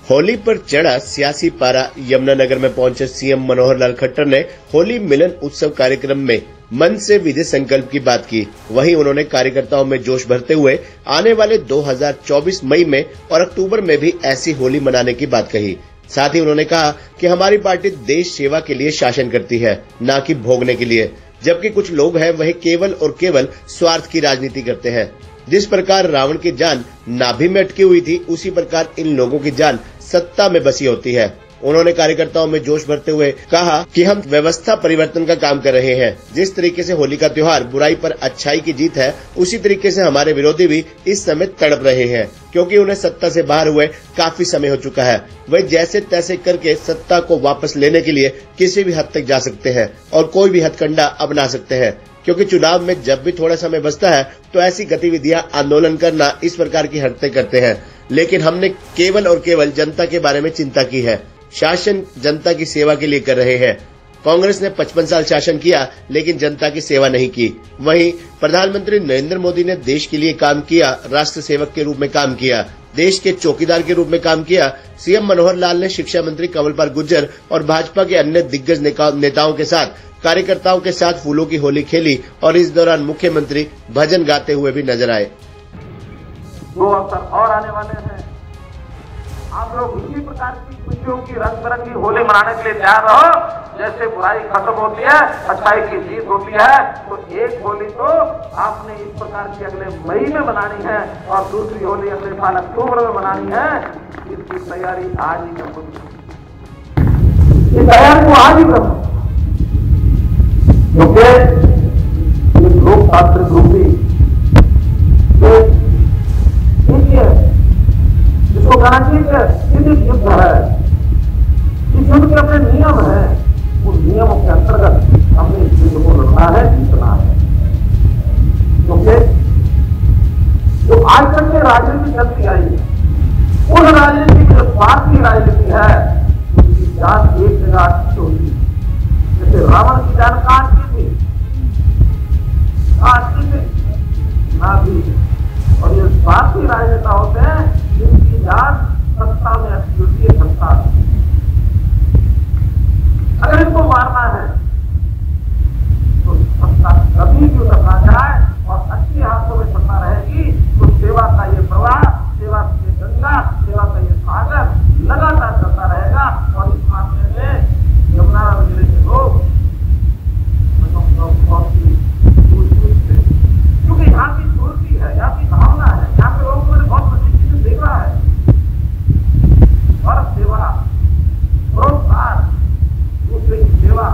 होली पर चढ़ा सियासी पारा। यमुनानगर में पहुंचे सीएम मनोहर लाल खट्टर ने होली मिलन उत्सव कार्यक्रम में मन से विजय संकल्प की बात की। वहीं उन्होंने कार्यकर्ताओं में जोश भरते हुए आने वाले 2024 मई में और अक्टूबर में भी ऐसी होली मनाने की बात कही। साथ ही उन्होंने कहा कि हमारी पार्टी देश सेवा के लिए शासन करती है, न कि भोगने के लिए, जबकि कुछ लोग हैं वह केवल और केवल स्वार्थ की राजनीति करते हैं। जिस प्रकार रावण की जान नाभि में अटकी हुई थी, उसी प्रकार इन लोगों की जान सत्ता में बसी होती है। उन्होंने कार्यकर्ताओं में जोश भरते हुए कहा कि हम व्यवस्था परिवर्तन का काम कर रहे हैं। जिस तरीके से होली का त्योहार बुराई पर अच्छाई की जीत है, उसी तरीके से हमारे विरोधी भी इस समय तड़प रहे हैं, क्योंकि उन्हें सत्ता से बाहर हुए काफी समय हो चुका है। वे जैसे तैसे करके सत्ता को वापस लेने के लिए किसी भी हद तक जा सकते हैं और कोई भी हथकंडा अपना सकते हैं, क्योंकि चुनाव में जब भी थोड़ा समय बचता है तो ऐसी गतिविधियां, आंदोलन करना, इस प्रकार की हरकतें करते हैं। लेकिन हमने केवल और केवल जनता के बारे में चिंता की है। शासन जनता की सेवा के लिए कर रहे हैं। कांग्रेस ने 55 साल शासन किया, लेकिन जनता की सेवा नहीं की। वहीं प्रधानमंत्री नरेंद्र मोदी ने देश के लिए काम किया, राष्ट्र सेवक के रूप में काम किया, देश के चौकीदार के रूप में काम किया। सीएम मनोहर लाल ने शिक्षा मंत्री कंवरपाल गुर्जर और भाजपा के अन्य दिग्गज नेताओं के साथ, कार्यकर्ताओं के साथ फूलों की होली खेली और इस दौरान मुख्यमंत्री भजन गाते हुए भी नजर आए। 2 अवसर और आने वाले हैं। आप लोग इसी प्रकार की खुशियों की रंग बिरंगी होली मनाने के लिए तैयार रहो। जैसे बुराई खत्म होती है, अच्छाई की जीत होती है, तो एक होली तो आपने इस प्रकार की अगले मई में बनानी है और दूसरी होली अगले साल अक्टूबर में बनानी है। इसकी तैयारी आज ही करो, इस तैयारी को आज ही करो, क्योंकि लोकतांत्रिक रूपी जिसको कहना चाहिए युद्ध है, इस युद्ध के अपने नियम है। उन नियमों के अंतर्गत हमने इस युद्ध को लड़ना है, जीतना है। क्योंकि जो आज तक में राजनीति चलती आई है, उस राजनीति की जो स्वार्थी राजनीति है, उसकी जान एक जगह अटकी होती है। जैसे रावण की जान काट की थी, नाभि, और ये स्वार्थी राजनेता होते हैं जिनकी जान सत्ता में अटकी होती है। सत्ता अगर इनको मारना है तो सत्ता कभी भी उतरना जाए और अच्छे हाथों में सत्ता रहेगी, तो सेवा का ये प्रवाह, सेवा की ये गंगा, सेवा का ये सागर लगातार चलता रहेगा। और इस मामले में यमुनानगर जिले के लोग बहुत ही क्योंकि यहाँ की सूरती है, यहाँ की भावना है, यहाँ के लोगों को बहुत बड़ी चीजें देख रहा है। और सेवा, परोपकार, दूसरे की सेवा,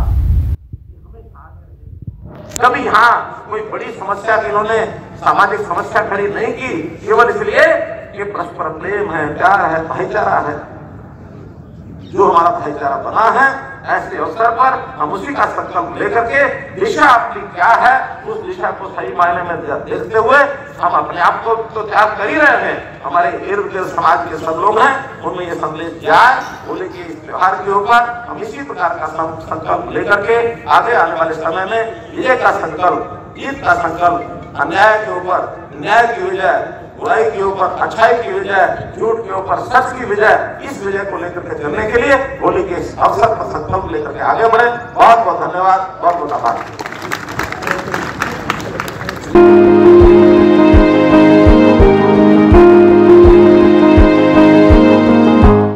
कभी यहाँ कोई बड़ी समस्या की इन्होंने सामाजिक समस्या खड़ी नहीं की, केवल इसलिए कि परस्पर प्रेम है, प्यार है, भाईचारा है। जो हमारा भाईचारा बना है, ऐसे अवसर पर हम उसी का संकल्प लेकर के दिशा अपनी क्या है, उस दिशा को सही मायने में देखते हुए हम अपने आप को तो त्याग कर ही रहे हैं। हमारे इर्द गिर्द समाज के सब लोग हैं, उनमें ये संदेश जाए। होली के इस त्योहार के ऊपर हम इसी प्रकार का संकल्प लेकर के आगे आने वाले समय में विजय का संकल्प, जीत का संकल्प, अन्याय के ऊपर न्याय की विजय, बुराई के ऊपर अच्छाई की विजय, झूठ के ऊपर सच की विजय, इस विजय को लेकर के चलने के लिए होली के इस अवसर पर संकल्प लेकर के आगे बढ़े। बहुत बहुत धन्यवाद, बहुत बहुत आभार।